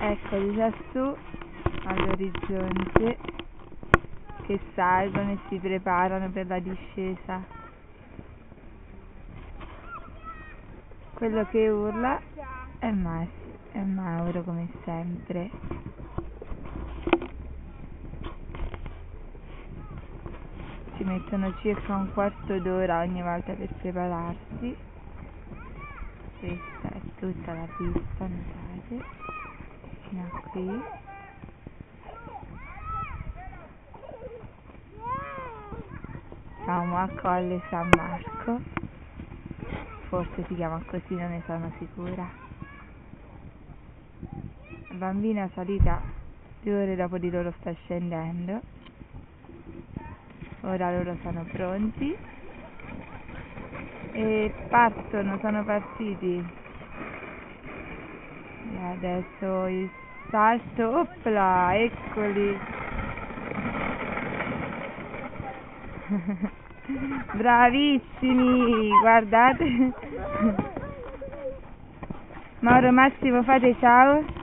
Eccoli già su all'orizzonte che salgono e si preparano per la discesa. Quello che urla è Mauro come sempre. Ci mettono circa un quarto d'ora ogni volta per prepararsi. Questa è tutta la pista, notate, fino a qui. Siamo a Colle San Marco, forse si chiama così, non ne sono sicura. La bambina salita 2 ore dopo di loro sta scendendo. Ora loro sono pronti e partono, sono partiti. E adesso il salto, opla, eccoli. Bravissimi, guardate. Mauro, Massimo, fate ciao.